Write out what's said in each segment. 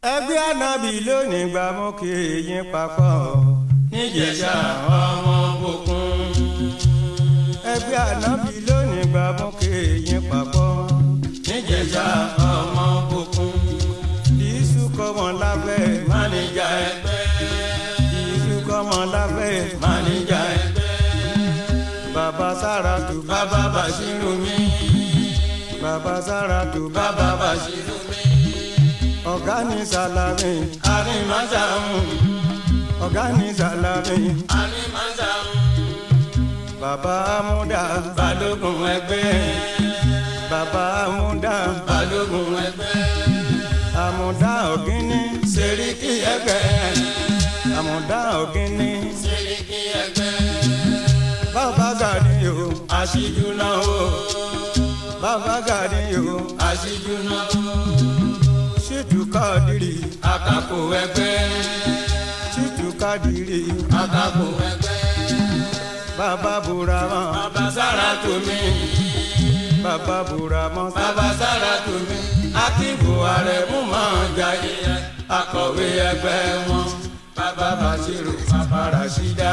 ẹgbẹ́ ànábì lónìí gbà mú kí yín papọ̀ níjẹ̀ṣà ọmọ bòkun. ẹgbẹ́ ànábì lónìí gbà mú kí yín papọ̀ níjẹ̀ṣà ọmọ bòkun. ìṣù kọ́mọ lábẹ́ máníjà ẹgbẹ́. ìṣù kọ́mọ lábẹ́ máníjà ẹgbẹ́. bàbá Sáràtù bàbá Bàṣírù mi. bàbá Sáràtù bàbá Bàṣírù mi. ọ̀gá ní Sàlámì Àrìmáṣàmù. ọ̀gá ní Sàlámì Àrìmáṣàmù. bàbá Amúdà balógun ẹgbẹ́. bàbá Amúdà balógun ẹgbẹ́. Àmúdà Ògínní Sẹ́ríkì ẹgbẹ́. Àmúdà Ògínní Sẹ́ríkì ẹgbẹ́. bàbá Gàníyò Aṣíjú náà o. bàbá Gàníyò Aṣíjú náà o. Ṣítù Kádìrì Àkàkò ẹgbẹ́. Ṣítù Kádìrì Àkàkò ẹgbẹ́. bàbá Bùràmọ́ Bàbá Sáràtù mi. bàbá Bùràmọ́ Bàbá Sáràtù mi. Akíbo Àrẹ̀mú máa jayé akọ̀wé ẹgbẹ́ wọn. Bàbá Bàṣírù bàbá Ràṣídà.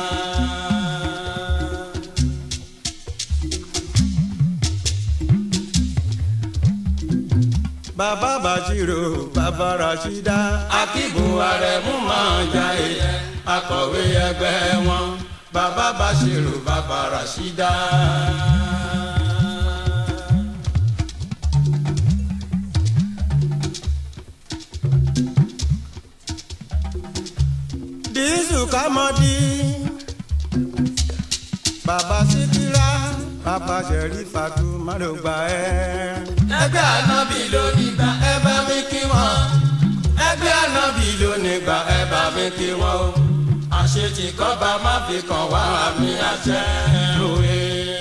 bàbá Bàṣírù bàbá Ràṣídà Akíbo Àrẹ̀mú máa jayé akọ̀wé ẹgbẹ́ wọn. Bàbá Bàṣírù bàbá Ràṣídà. Dísù Kámọ́dí bàbá Síkírà bàbá Ṣẹ̀rífàtù mádògbà ẹ́. Ẹgbẹ́ ànábì ló nígbà ẹ bá mi kí wọn. Ẹgbẹ́ ànábì ló nígbà ẹ bá mi kí wọn o. Àṣetì kọ́ba má fi kàn wá àmì àṣẹ òwe.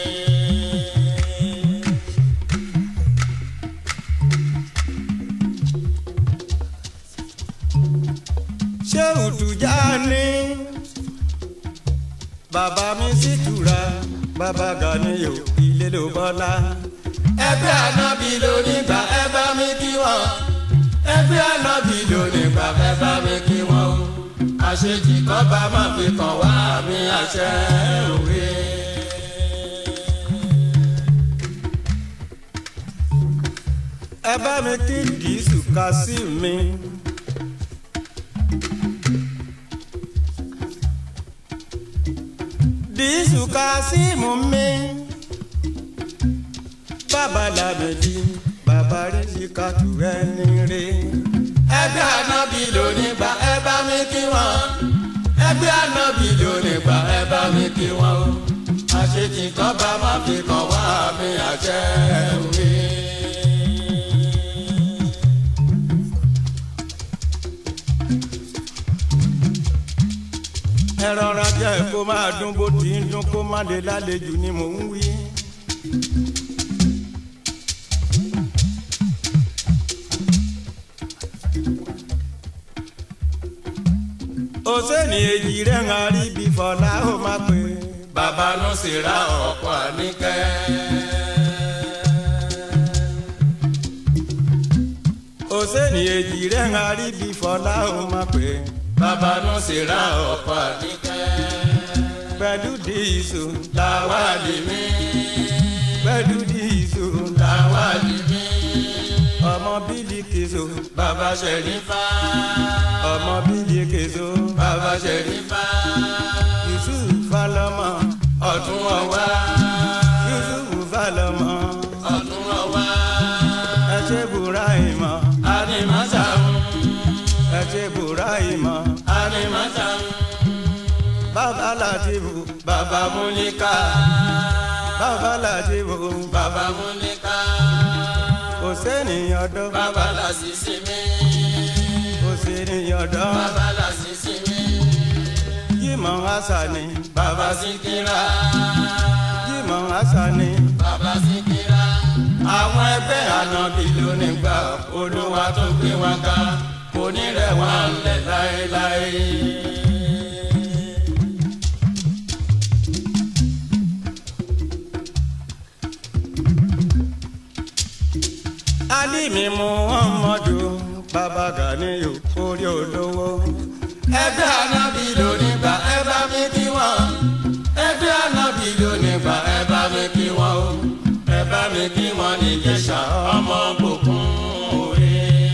Ṣéhù Tìjání bàbá mi Síkírà bàbá Gàníyò ilé ló bọ́lá. Ẹgbẹ́ ànábì ló nígbà ẹ bá mi kí wọn. Ẹgbẹ́ ànábì ló nígbà ẹ bá mi kí wọn o. Àṣetì kọ́ba má fi kàn wá àmì àṣẹ òwe. ẹ bá mi kí Dísù Kásímù mi. Dísù Kásímù mi bàbá Lámìdí bàbá Rísíkátù ẹni rè. Ẹgbẹ́ ànábì ló nígbà ẹ bá mi kí wọn. Ẹgbẹ́ ànábì ló nígbà ẹ bá mi kí wọn o. Àṣetì kọ́ba má fi kàn wá àmì àṣẹ òwe. ẹ rọra jẹ́ kó máa dún bó ti ń dún kó má lè lálejò ni mò ń wí. Òṣèlú èjì rẹ̀ ń rí bí Fọlá ó máa pè. Bàbá ló sì ra ọ̀pọ̀ Àníkẹ́. Òṣèlú èjì rẹ̀ ń rí bí Fọlá ó máa pè. Bàbá ló sì ra ọ̀pọ̀ Àníkẹ́. Pẹ̀lú Dísù Làwálì mi. pẹ̀lú Dísù Làwálì mi. ọmọ Bílíkísù Bàbá Ṣẹ̀rífà. ọmọ Bílíkísù Bàbá Ṣẹ̀rífà. Yusuf Fálọ́mọ Ọ̀tún ọ̀wá. Yusuf Fálọ́mọ Ọ̀tún ọ̀wá. ẹ ṣé Bùráìmọ̀ Àrìmáṣàmù. ẹ ṣé Bùráìmọ̀ Àrìmáṣàmù. bàbá Látìfù Bàbá Múníkà. bàbá Látìfù Bàbá Múníkà. kò sẹ́niyàn dán Bàbá Lásìsì mi. kò sẹ́niyàn dán Bàbá Lásìsì mi. Jímọ̀ Hásánì Bàbá Síkírà. Jímọ̀ Hásánì Bàbá Síkírà. Àwọn ẹgbẹ́ ànábì ló nígbà Olúwa tó gbé wọn ká kò ní rẹ̀ wọ́n lẹ̀ láéláé. Alimi Muhammadu bàbá Gàníyù orí olówó. ẹgbẹ́ ànábì lónígbà ẹ bá mi kí wọ́n. ẹgbẹ́ ànábì lónígbà ẹ bá mi kí wọ́n o. ẹ bá mi kí wọ́n ní Ìjẹ̀ṣà ọmọ Òbòkun òwe.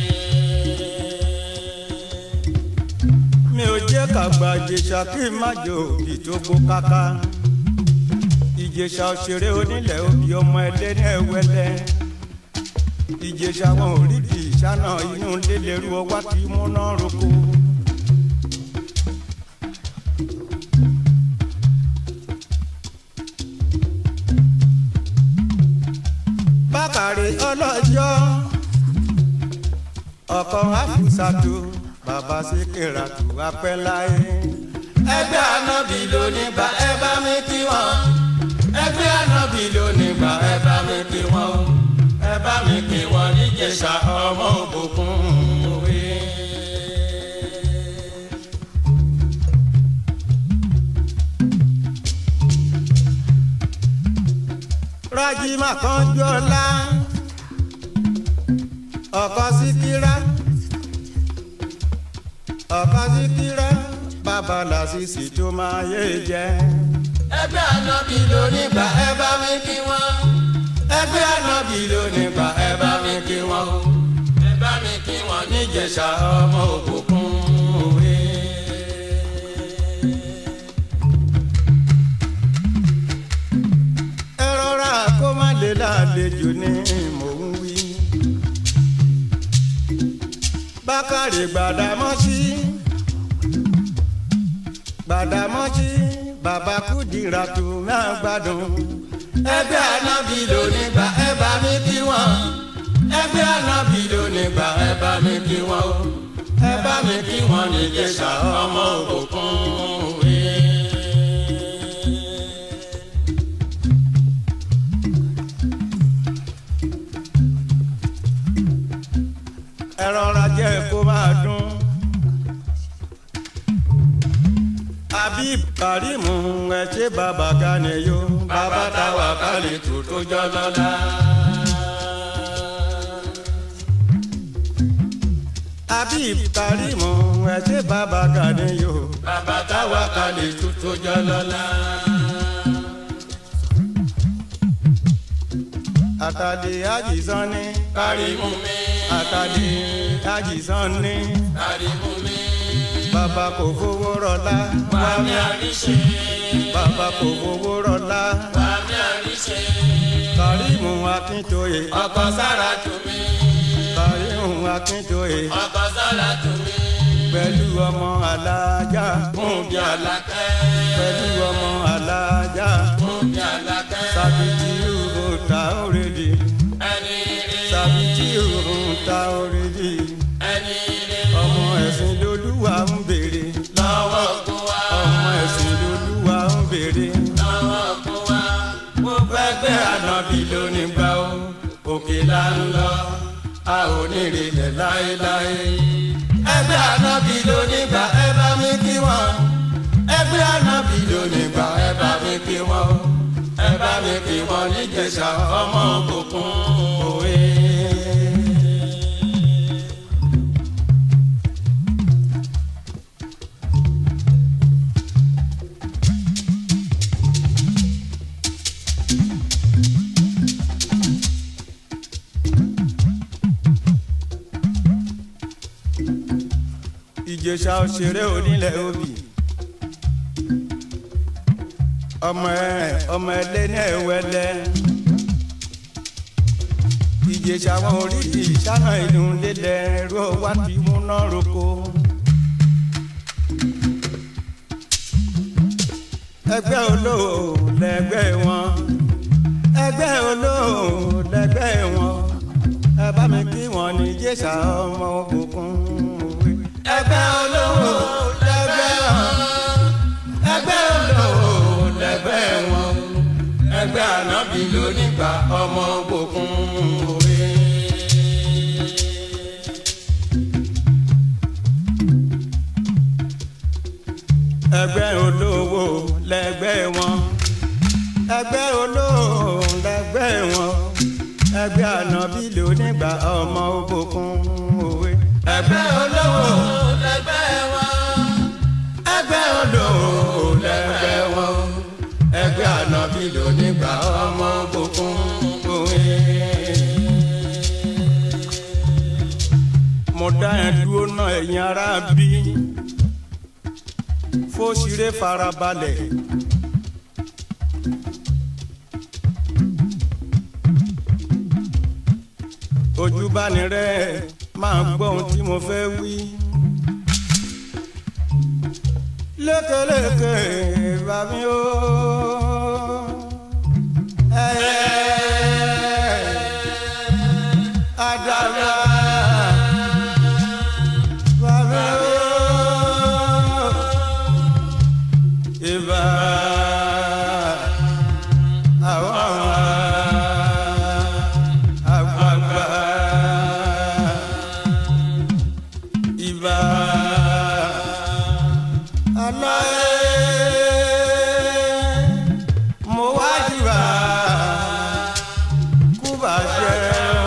mi ò jẹ́ kàgbà Ìjẹ̀ṣà kí n má jò ìtógbó káká. Ìjẹ̀ṣà òṣèré onílẹ̀ òbí ọmọ ẹlẹ́ni ẹ̀wẹ́lẹ́. Ìjẹ̀ṣà wọn ò rí di ìṣáná inú lélẹ́rú ọwá tí múná roko. Bákàrè ọlọ́jọ́ ọkọ Àfúsàtù bàbá Síkírátù apẹ́láyé. ẹgbẹ́ ànábì lónígbà ẹ bá mi kí wọ́n. ẹgbẹ́ ànábì lónígbà ẹ bá mi kí wọ́n o. ẹ bá mi kí wọ́n ní Ìjẹ̀ṣà ọmọ Òbòkun òwe. Rájí Mákànjọ́lá ọkọ Síkírá bàbá Lásìsì tó máa yé jẹ. ẹgbẹ́ ànábì lónígbà ẹ bá mi kí wọ́n. ẹgbẹ́ ànábì lónígbà ẹ bá mi kí wọ́n o. ẹ bá mi kí wọ́n ní Ìjẹ̀ṣà ọmọ Òbòkun òwe. ẹ rọra kó má lè lálejò ní mò ń wí. Bákàrè Gbàdámọ́sí bàbá Kúdírátù máa gbádùn. ẹgbẹ́ ànábì lónígbà ẹ bá mi kí wọ́n. ẹgbẹ́ ànábì lónígbà ẹ bá mi kí wọ́n o. ẹ bá mi kí wọ́n ní Ìjẹ̀ṣà ọmọ Òbòkun òwe. ẹ rọra jẹ́ kó máa dún. Habib Karimu ẹ ṣe bàbá Gàníyù. bàbá Táwàkálítù tó jọ lọ́lá. Habib Karimu ẹ ṣe bàbá Gàníyù. bàbá Táwàkálítù tó jọ lọ́lá. Àtàdé Àjìsánní. Kàrímù mi. Àtàdé Àjìsánní. Kàrímù mi. Bàbá kò fowó rọlá. wà mí àríṣe. Bàbá kò fowó rọlá. wà mí àríṣe. Kàrímù Akíntóyè. ọkọ Sáràtù mi. Kàrímù Akíntóyè. ọkọ Sáràtù mi. Pẹ̀lú ọmọ alájà. Múbi Àlàkẹ́. Pẹ̀lú ọmọ alájà. Múbi Àlàkẹ́. Sàbìtìrù ta òrèdì. ẹni ire. Sàbìtìrù ta òrèdì. ẹni ire. Ọmọ ẹ̀sìn lolúwa ń béèrè. lọ́wọ́ Ògún wa. Ọmọ ẹ̀sìn lolúwa ń béèrè. lọ́wọ́ Ògún wa. mo fẹ́ gbé ànábì lónígbà o. òkè là ń lọ. a ò ní ìrẹ̀lẹ̀ láéláé. ẹgbẹ́ ànábì lónígbà ẹ bá mi kí wọ́n. ẹgbẹ́ ànábì lónígbà ẹ bá mi kí wọ́n o. ẹ bá mi kí wọ́n ní Ìjẹ̀ṣà ọmọ Òbòkun òwe. Ìjẹ̀ṣà òṣèré onílẹ̀ òbí. Ọmọ ẹlẹ́ni ẹ̀wẹ́lẹ́. Ìjẹ̀ṣà wọn ò rí di ìṣáná inú lélẹ̀ ẹ̀rọ wá tí múná roko. Ẹgbẹ́ olóò lẹ́gbẹ́ wọn. Ẹgbẹ́ olóò lẹ́gbẹ́ wọn. Ẹ bá mi kí wọn ní Ìjẹ̀ṣà ọmọ Òbòkun òwe. ẹgbẹ́ olówó lẹ́gbẹ́ wọn. ẹgbẹ́ olówó lẹ́gbẹ́ wọn. ẹgbẹ́ ànábì lónígbà ọmọ Òbòkun òwe. Ẹgbẹ́ olówó lẹ́gbẹ́ wọn. Ẹgbẹ́ olówó lẹ́gbẹ́ wọn. Ẹgbẹ́ ànábì lónígbà ọmọ Òbòkun òwe. ẹgbẹ́ olówó lẹ́gbẹ́ wọn. ẹgbẹ́ olówó lẹ́gbẹ́ wọn. ẹgbẹ́ ànábì ló nígbà ọmọ òkùnkùn òwe. mo dá ẹ dúró náà ẹ̀yin ará bí Fóṣìré farabalẹ̀. Ojúbánirẹ́ máa gbọ́ ohun tí mo fẹ́ wí. Lékeleke bàmí o. Àdàbà bàmí o. Ìbà àwọn àgbààgbà. Ìbà aláyé mo wá jìbà kúbà jẹ́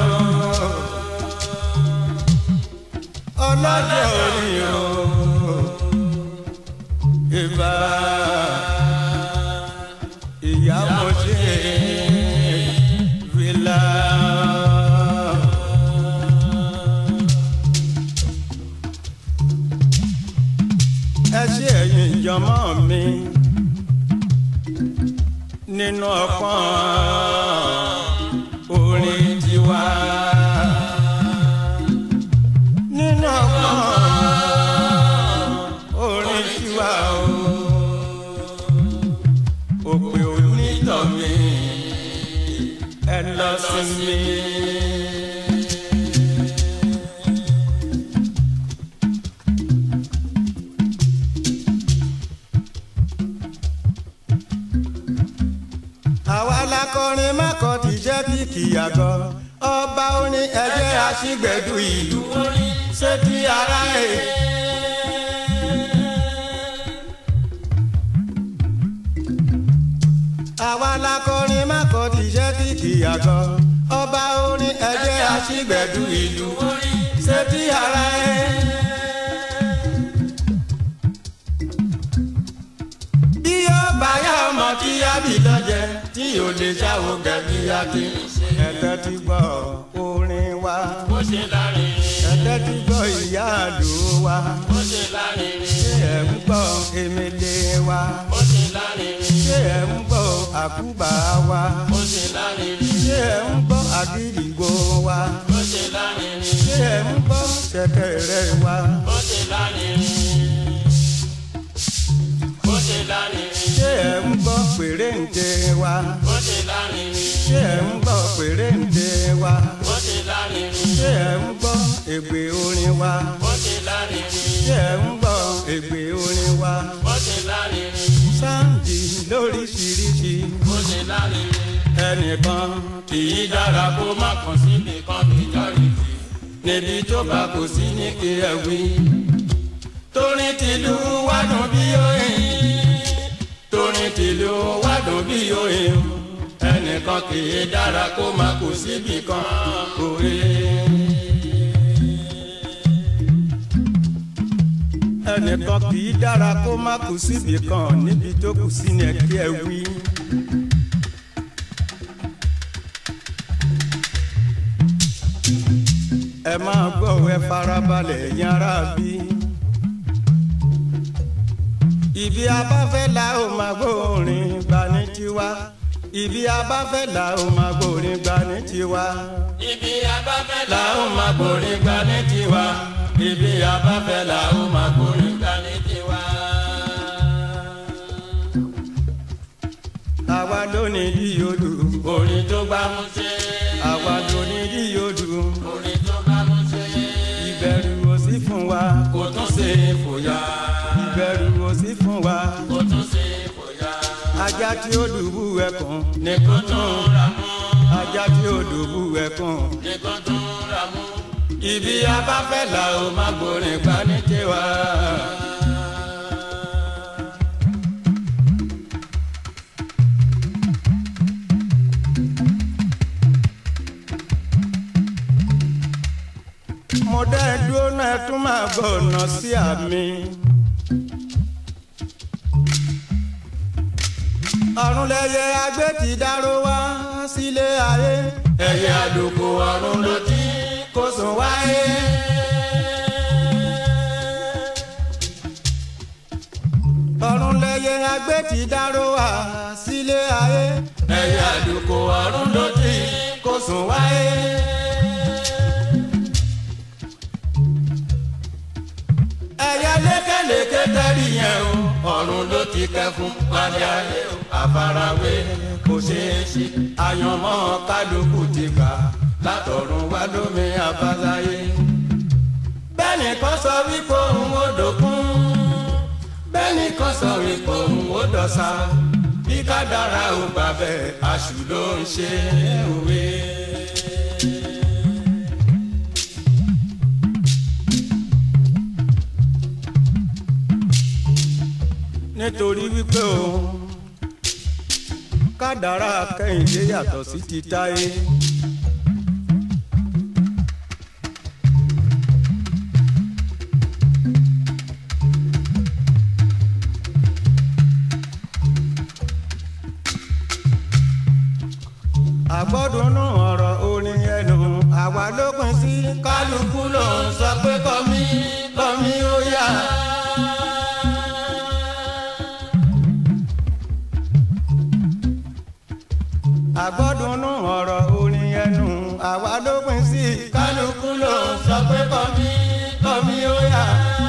ọlọ́jọ́ orí o. Ìbà ìyá mo ṣe fìlà. Ẹ ṣé ẹ̀yin ìjọmọ́ mi nínú ọpọ́n orin tiwa. Nínú ọpọ́n orin tiwa o. Òpè onítọ̀ mi ẹ lọ sí mi. Àwa lakọrin mákọ ti jẹ́ kìkì àgọ́ ọba orin ẹgbẹ́ aṣígbẹ̀dù ìlú orin ṣé ti ara ẹ̀. Àwa lakọrin mákọ ti jẹ́ kìkì àgọ́ ọba orin ẹgbẹ́ aṣígbẹ̀dù ìlú orin ṣé ti ara ẹ̀. Bí ó bá yá ọmọ tí á bì lọ́jẹ́ tí ò lè ṣàwò gẹ̀bí àti ẹ̀tẹ́ ti gbọ́ orin wa. Bó ṣe lárin. Ẹ̀tẹ́ ti gbọ́ ìyá àlù wa. Bó ṣe lárin. Ṣé ẹ̀ ń gbọ́ emele wa? Bó ṣe lárin. Ṣé ẹ̀ ń gbọ́ àkúbà wa? Bó ṣe lárin. Ṣé ẹ̀ ń gbọ́ àgídìgbò wa? Bó ṣe lárin. Ṣé ẹ̀ ń gbọ́ ṣẹ̀kẹ̀rẹ̀ wa? Bó ṣe lárin. Bó ṣe lárin. Ṣé ẹ̀ ń gbọ́ pèrèǹtè wa? Bó ṣe lárin. Ṣé ẹ̀ ń gbọ́ pèrèǹtè wa? Bó ṣe lárin. Ṣé ẹ̀ ń gbọ́ ègbè orin wa? Bó ṣe lárin. Ṣé ẹ̀ ń gbọ́ ègbè orin wa? Bó ṣe lárin. Sáǹdì lóríṣiríṣi. Bó ṣe lárin. Ẹnìkan Kì í dára kó má kàn síbi kan majority. níbi tó bá kò sí ní kí ẹ wí. Torin tìlú wádùn bí oyin. Torin tìlú wádùn bí oyin. Ẹnìkan kì í dára kó má kò síbi kan òye. Ẹnìkan kì í dára kó má kù síbì kan níbi tó kù sí ní kí ẹ wí. Ẹ máa gbọ́ ẹ farabalẹ̀ ẹ̀yin ará bí. Ibi abáfẹ́ la ó máa gbórin gbà ní tiwa. Ibi abáfẹ́ la ó máa gbórin gbà ní tiwa. Ibi abáfẹ́ la ó máa gbórin gbà ní tiwa. Ibi abáfẹ́ la ó máa gbórin gbà ní tiwa. Àwa ló ní yíyodù. Orin tó gbámú ṣe. Àwa ló ní yíyodù. Orin tó gbámú ṣe. Ìbẹ̀rù ò sí fún wa. Kò tún ṣe fòyà. Ìbẹ̀rù ò sí fún wa. Kò tún ṣe fòyà. Ajá tí ó dùbú ẹkùn. Ní kò tún ra mú. Ajá tí ó dùbú ẹkùn. Ní kò tún ra mú. Ibi abáfẹ́ la ó máa gbórin gbà ní tiwa. Mo dá ẹ dúró náà máa gbọ́nà sí àmì. ọ̀run lẹyẹ agbé ti dárò wá sílé ayé. ẹyẹ àlùkò ọ̀run ló ti kó sùn wáyé. ọ̀run lẹyẹ agbé ti dárò wá sílé ayé. ẹyẹ àlùkò ọ̀run ló ti kó sùn wáyé. ẹyẹ lékelèké tẹ́rì yẹn o ọ̀run ló ti kẹfún wálé ayé o àfarawé kò ṣeé ṣe àyànmọ́ kálukú ti gbà látọ̀run wá lómi àbáláyé. bẹ́ẹ̀ni kan sọ wípé òun ò dòkun bẹ́ẹ̀ni kan sọ wípé òun ò dọ̀sà bí kádàrá ò gbà bẹ́ẹ̀ àṣù ló ń ṣe òwe. nítorí wípé o kádàrá Kẹ́hìndé yàtọ̀ sí ti Táyé. àgbọ́dúnú ọ̀rọ̀ orin ẹnu àwa ló pín sí. kálukú ló ń sọ pé kọ́mí kọ́mí ó yá. àgbọ́dúnú ọ̀rọ̀ orin ẹnu àwa ló pín sí. kálukú ló ń sọ pé kọ́mí kọ́mí ó yá.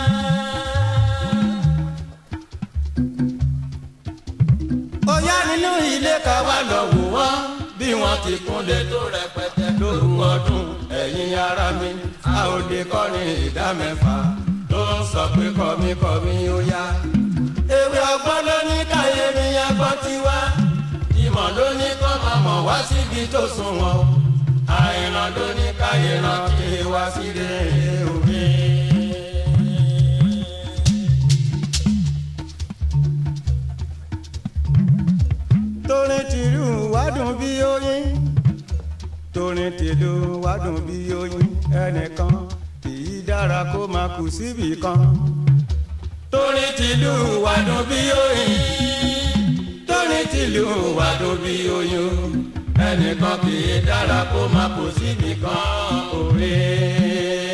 ó yá nínú ilé ká wá lọ wò wọ́n bí wọ́n ti kúnlé tó rẹpẹtẹ lóru ọdún ẹ̀yin ará mi a ò lè kọrin ìdá mẹ́fà ló ń sọ pé kọ́mí kọ́mí ó yá. ewé ọgbọ́n ló ní káyé mi agbọ́n ti wá ìmọ̀ ló ní kọ́ máa mọ̀ wá síbi tó sunwọ̀n àìràn ló ní káyé ràn kí wá sílé òbí. torin tìlú wádùn bí oyin torin tìlú wádùn bí oyin ẹnìkan kìí dára kó máa kù síbì kan. torin tìlú wádùn bí oyin torin tìlú wádùn bí oyin ẹnìkan kìí dára kó máa kù síbì kan òwe.